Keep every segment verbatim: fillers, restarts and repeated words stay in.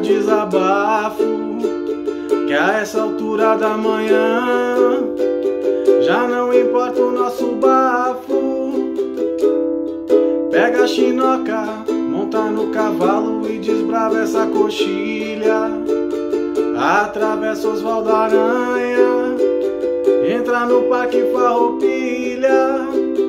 desabafo, que a essa altura da manhã já não importa o nosso bafo. Pega a chinoca, monta no cavalo e desbrava essa coxilha. Atravessa Oswaldo Aranha, entra no Parque Farroupilha.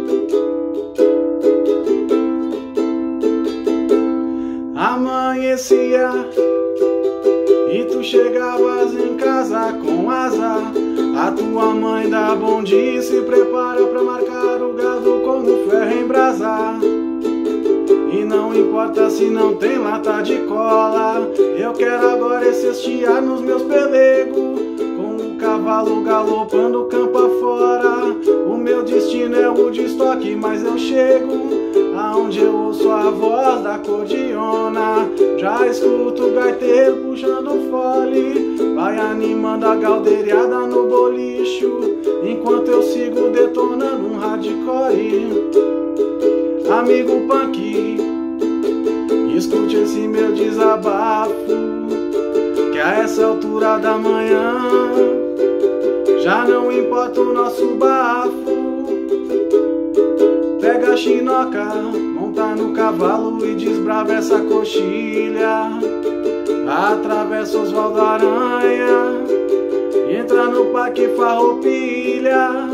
Amanhecia e tu chegavas em casa com azar. A tua mãe dá bom dia e se prepara pra marcar o gado como ferro em brasa. E não importa se não tem lata de cola, eu quero agora esse estiar nos meus pelegos, com o cavalo galopando campo afora. O meu destino é o de estoque, mas eu chego aonde eu ouço a voz da acordeona. Já escuto o gaiteiro puxando fole, vai animando a galdeirada no bolicho, enquanto eu sigo detonando um hardcore. Amigo punk, escute esse meu desabafo, que a essa altura da manhã já não importa o nosso bafo. Pega a chinoca, monta no cavalo e desbrava essa coxilha. Atravessa Oswaldo Aranha, entra no Parque Farroupilha.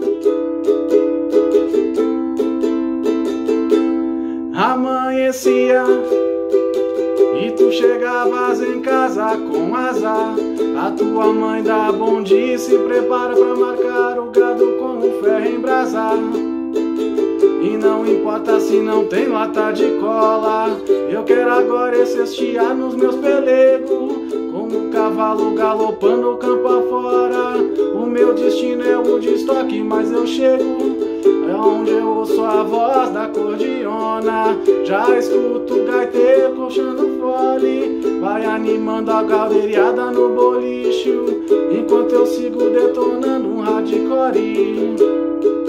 Amanhecia e tu chegavas em casa com azar. A tua mãe dá bom dia e se prepara pra marcar o gado com o ferro em brasa. E não importa se não tem lata de cola, eu quero agora esse estiar nos meus pelegos, com o cavalo galopando o campo afora. O meu destino é o de estoque, mas eu chego é onde eu ouço a voz da acordeona. Já escuto o gaiteiro puxando fole, vai animando a galdeirada no bolicho, enquanto eu sigo detonando um hardcore.